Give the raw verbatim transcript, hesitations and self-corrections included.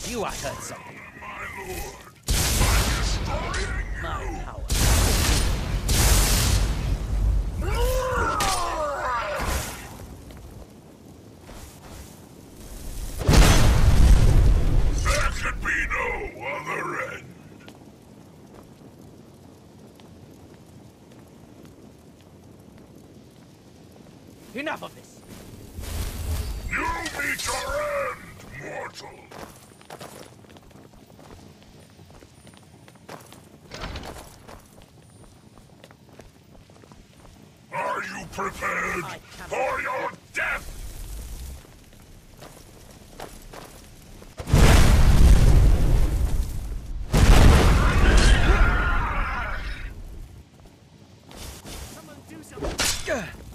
you I heard something. My lord, I'm destroying you. My power. There could be no other end. Enough of this. You meet your end, mortal. Are you prepared for your death? Someone do something.